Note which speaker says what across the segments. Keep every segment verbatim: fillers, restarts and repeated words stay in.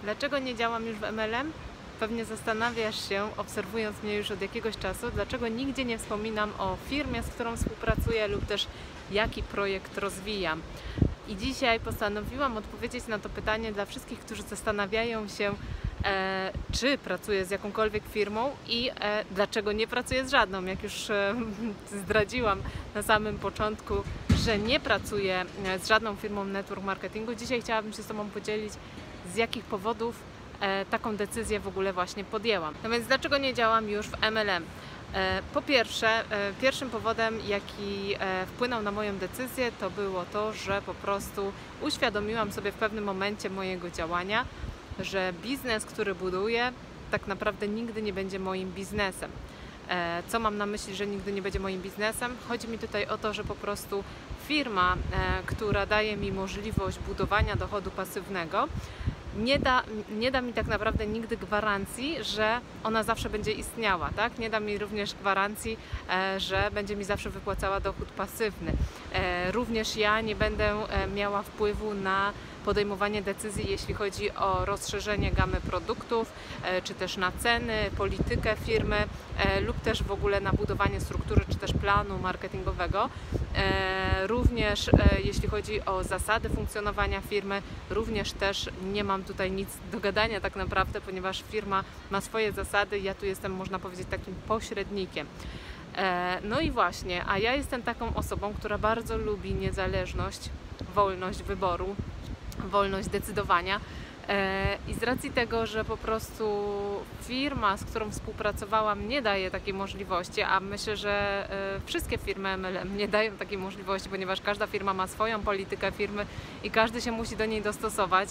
Speaker 1: Dlaczego nie działam już w M L M? Pewnie zastanawiasz się, obserwując mnie już od jakiegoś czasu, dlaczego nigdzie nie wspominam o firmie, z którą współpracuję lub też jaki projekt rozwijam. I dzisiaj postanowiłam odpowiedzieć na to pytanie dla wszystkich, którzy zastanawiają się, e, czy pracuję z jakąkolwiek firmą i e, dlaczego nie pracuję z żadną. Jak już e, zdradziłam na samym początku, że nie pracuję z żadną firmą network marketingu, dzisiaj chciałabym się z Tobą podzielić, z jakich powodów e, taką decyzję w ogóle właśnie podjęłam. No więc dlaczego nie działam już w M L M? Po pierwsze, pierwszym powodem, jaki wpłynął na moją decyzję, to było to, że po prostu uświadomiłam sobie w pewnym momencie mojego działania, że biznes, który buduję, tak naprawdę nigdy nie będzie moim biznesem. Co mam na myśli, że nigdy nie będzie moim biznesem? Chodzi mi tutaj o to, że po prostu firma, która daje mi możliwość budowania dochodu pasywnego, Nie da, nie da mi tak naprawdę nigdy gwarancji, że ona zawsze będzie istniała, tak? Nie da mi również gwarancji, e, że będzie mi zawsze wypłacała dochód pasywny. E, również ja nie będę e, miała wpływu na podejmowanie decyzji, jeśli chodzi o rozszerzenie gamy produktów, e, czy też na ceny, politykę firmy, e, lub też w ogóle na budowanie struktury, czy też planu marketingowego. E, również e, jeśli chodzi o zasady funkcjonowania firmy, również też nie mam tutaj nic do gadania tak naprawdę, ponieważ firma ma swoje zasady, ja tu jestem, można powiedzieć, takim pośrednikiem. E, no i właśnie, a ja jestem taką osobą, która bardzo lubi niezależność, wolność wyboru, wolność decydowania. I z racji tego, że po prostu firma, z którą współpracowałam, nie daje takiej możliwości, a myślę, że wszystkie firmy M L M nie dają takiej możliwości, ponieważ każda firma ma swoją politykę firmy i każdy się musi do niej dostosować,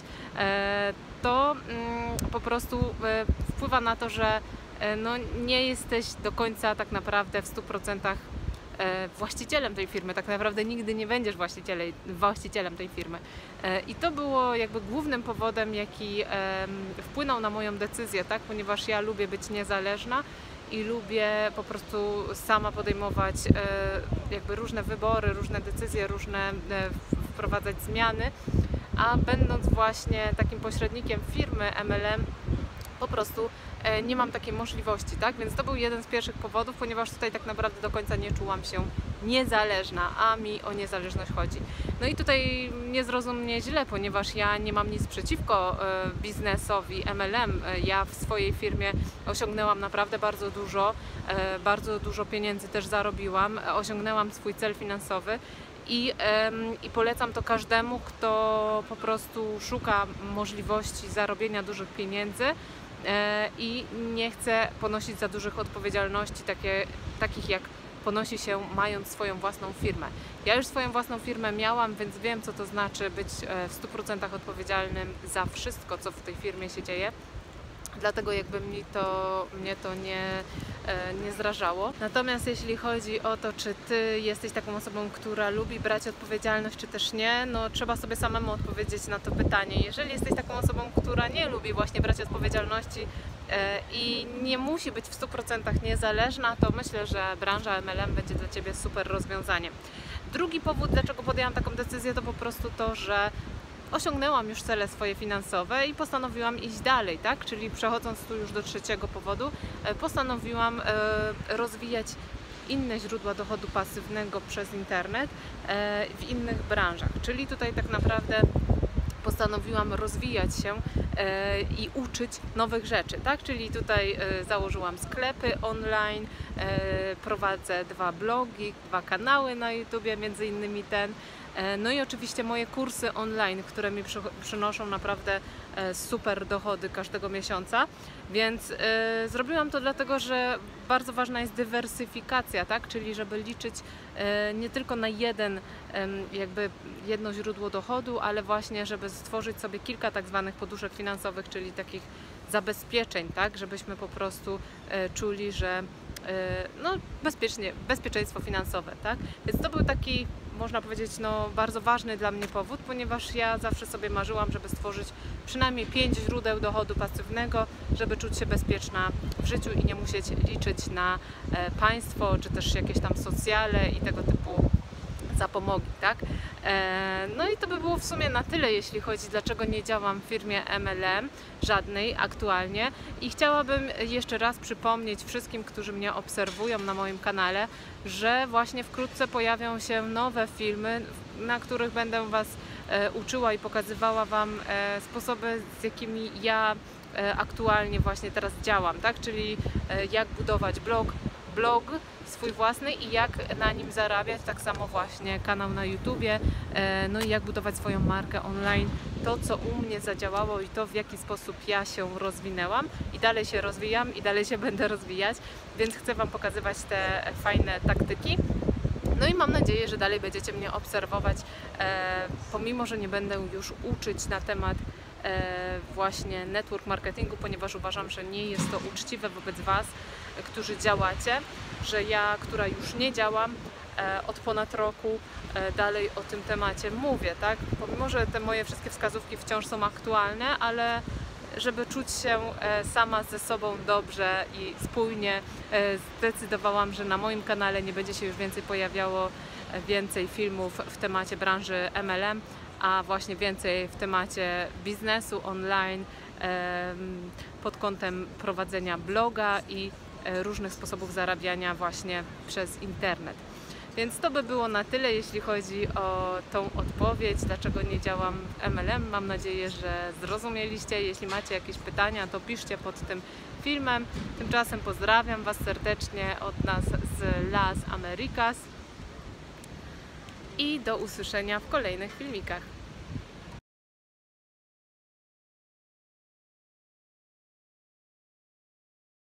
Speaker 1: to po prostu wpływa na to, że no nie jesteś do końca tak naprawdę w stu procentach właścicielem tej firmy, tak naprawdę nigdy nie będziesz właścicielem, właścicielem tej firmy. I to było jakby głównym powodem, jaki wpłynął na moją decyzję, tak? Ponieważ ja lubię być niezależna i lubię po prostu sama podejmować jakby różne wybory, różne decyzje, różne wprowadzać zmiany, a będąc właśnie takim pośrednikiem firmy M L M, po prostu nie mam takiej możliwości, tak? Więc to był jeden z pierwszych powodów, ponieważ tutaj tak naprawdę do końca nie czułam się niezależna, a mi o niezależność chodzi. No i tutaj nie zrozum mnie źle, ponieważ ja nie mam nic przeciwko biznesowi M L M. Ja w swojej firmie osiągnęłam naprawdę bardzo dużo, bardzo dużo pieniędzy też zarobiłam, osiągnęłam swój cel finansowy. I, I polecam to każdemu, kto po prostu szuka możliwości zarobienia dużych pieniędzy i nie chce ponosić za dużych odpowiedzialności, takie, takich jak ponosi się mając swoją własną firmę. Ja już swoją własną firmę miałam, więc wiem, co to znaczy być w stu procentach odpowiedzialnym za wszystko, co w tej firmie się dzieje. Dlatego jakby mi to, mnie to nie, nie zrażało. Natomiast jeśli chodzi o to, czy Ty jesteś taką osobą, która lubi brać odpowiedzialność, czy też nie, no trzeba sobie samemu odpowiedzieć na to pytanie. Jeżeli jesteś taką osobą, która nie lubi właśnie brać odpowiedzialności i nie musi być w stu procentach niezależna, to myślę, że branża M L M będzie dla Ciebie super rozwiązaniem. Drugi powód, dlaczego podjęłam taką decyzję, to po prostu to, że osiągnęłam już cele swoje finansowe i postanowiłam iść dalej, tak? Czyli przechodząc tu już do trzeciego powodu, postanowiłam rozwijać inne źródła dochodu pasywnego przez internet w innych branżach. Czyli tutaj tak naprawdę postanowiłam rozwijać się i uczyć nowych rzeczy, tak? Czyli tutaj założyłam sklepy online, prowadzę dwa blogi, dwa kanały na YouTubie, między innymi ten. No i oczywiście moje kursy online, które mi przynoszą naprawdę super dochody każdego miesiąca, więc y, zrobiłam to dlatego, że bardzo ważna jest dywersyfikacja, tak? Czyli żeby liczyć y, nie tylko na jeden, y, jakby jedno źródło dochodu, ale właśnie, żeby stworzyć sobie kilka tak zwanych poduszek finansowych, czyli takich zabezpieczeń, tak? Żebyśmy po prostu y, czuli, że y, no, bezpiecznie, bezpieczeństwo finansowe, tak? Więc to był taki, można powiedzieć, no, bardzo ważny dla mnie powód, ponieważ ja zawsze sobie marzyłam, żeby stworzyć przynajmniej pięć źródeł dochodu pasywnego, żeby czuć się bezpieczna w życiu i nie musieć liczyć na e, państwo, czy też jakieś tam socjale i tego typu zapomogi, tak? E, no i to by było w sumie na tyle, jeśli chodzi, dlaczego nie działam w firmie M L M, żadnej aktualnie. I chciałabym jeszcze raz przypomnieć wszystkim, którzy mnie obserwują na moim kanale, że właśnie wkrótce pojawią się nowe filmy, na których będę Was e, uczyła i pokazywała Wam e, sposoby, z jakimi ja e, aktualnie właśnie teraz działam, tak? Czyli e, jak budować blog, blog swój własny i jak na nim zarabiać, tak samo właśnie kanał na YouTubie, no i jak budować swoją markę online, to co u mnie zadziałało i to w jaki sposób ja się rozwinęłam i dalej się rozwijam i dalej się będę rozwijać, więc chcę Wam pokazywać te fajne taktyki. No i mam nadzieję, że dalej będziecie mnie obserwować, pomimo że nie będę już uczyć na temat właśnie network marketingu, ponieważ uważam, że nie jest to uczciwe wobec Was, którzy działacie, że ja, która już nie działam od ponad roku, dalej o tym temacie mówię, tak? Pomimo że te moje wszystkie wskazówki wciąż są aktualne, ale żeby czuć się sama ze sobą dobrze i spójnie, zdecydowałam, że na moim kanale nie będzie się już więcej pojawiało więcej filmów w temacie branży M L M, a właśnie więcej w temacie biznesu online pod kątem prowadzenia bloga i różnych sposobów zarabiania właśnie przez internet. Więc to by było na tyle, jeśli chodzi o tą odpowiedź, dlaczego nie działam w M L M. Mam nadzieję, że zrozumieliście. Jeśli macie jakieś pytania, to piszcie pod tym filmem. Tymczasem pozdrawiam Was serdecznie od nas z Las Americas i do usłyszenia w kolejnych filmikach.